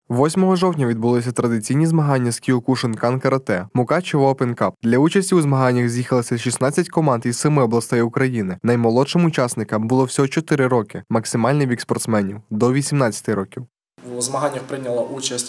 8 жовтня відбулися традиційні змагання з Кіокушинкан карате Мукачево Open Cup. Для участі у змаганнях з'їхалися 16 команд із 7 областей України. Наймолодшим учасникам було всього 4 роки. Максимальний вік спортсменів – до 18 років. У змаганнях прийняло участь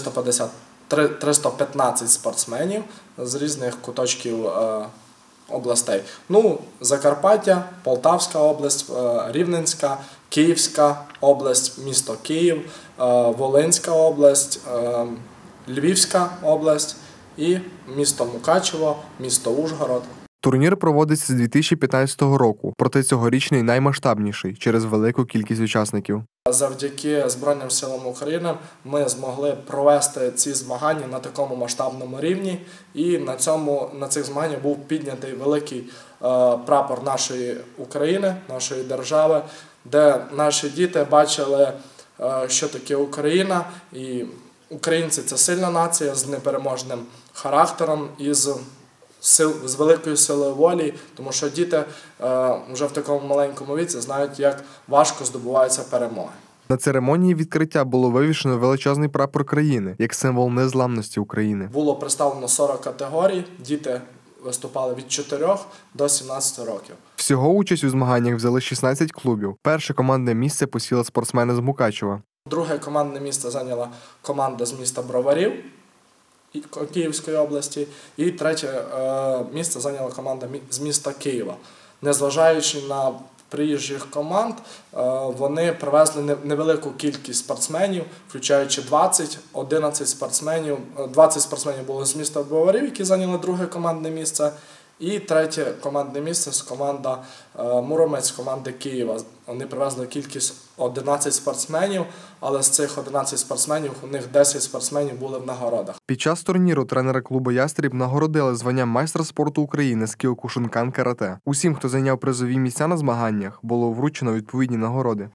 315 спортсменів з різних куточків областей. Закарпаття, Полтавська область, Рівненська, Київська область, місто Київ, Волинська область, Львівська область і місто Мукачево, місто Ужгород. Турнір проводиться з 2015 року, проте цьогорічний наймасштабніший через велику кількість учасників. Завдяки Збройним силам України ми змогли провести ці змагання на такому масштабному рівні, і на цих змаганнях був піднятий великий прапор нашої України, нашої держави, де наші діти бачили, що таке Україна, і українці – це сильна нація з непереможним характером і з великою силою волі, тому що діти вже в такому маленькому віці знають, як важко здобуваються перемоги. На церемонії відкриття було вивішено величезний прапор країни, як символ незламності України. Було представлено 40 категорій, діти виступали від 4 до 17 років. Всього участь у змаганнях взяли 16 клубів. Перше командне місце посіли спортсмени з Мукачева. Друге командне місце зайняла команда з міста Броварів Київської області, і третє місце зайняла команда з міста Києва. Незважаючи на приїжджих команд, вони привезли невелику кількість спортсменів, включаючи 11 спортсменів. 20 спортсменів було з міста Броварів, які зайняли друге командне місце, і третє командне місце з команда Муромець, команди Києва. Вони привезли кількість 11 спортсменів, але з цих 11 спортсменів у них 10 спортсменів були в нагородах. Під час турніру тренери клубу «Ястріб» нагородили званням майстра спорту України з Кіокушинкан карате. Усім, хто зайняв призові місця на змаганнях, було вручено відповідні нагороди.